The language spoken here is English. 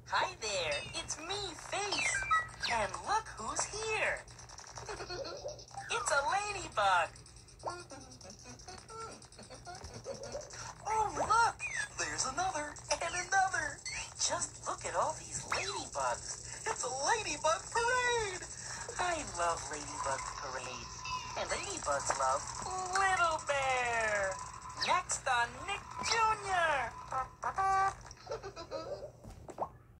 Hi there, it's me, Face. And look who's here. It's a ladybug. Oh, look, there's another and another. Just look at all these ladybugs. It's a ladybug parade. I love ladybug parades. And ladybugs love Little Bear. Next on Nick Jr.